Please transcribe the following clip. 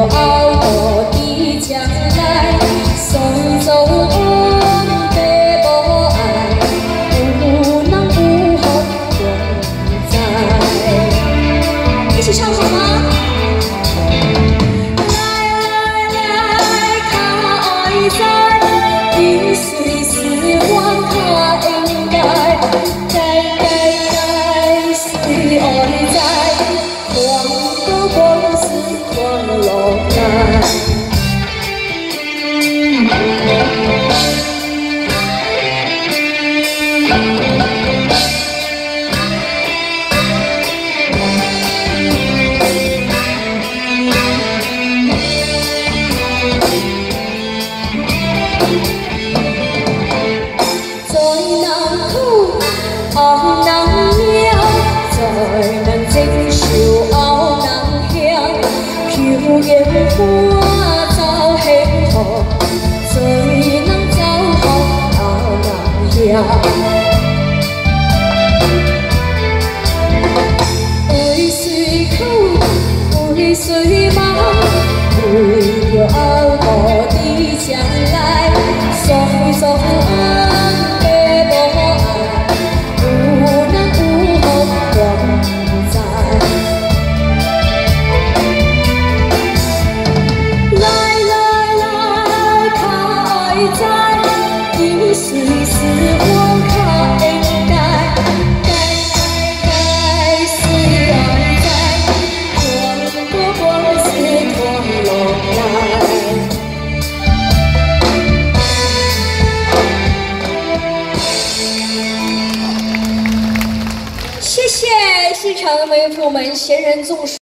傲我的将来，送走我的无爱，有人有福共在。一起唱好吗？ 后人命，在人情受后人享，求缘伴走幸福，做人走福后人享。为谁苦，为谁忙，为着后路的将来，送送爱。 谢谢现场的朋友们，闲人纵说。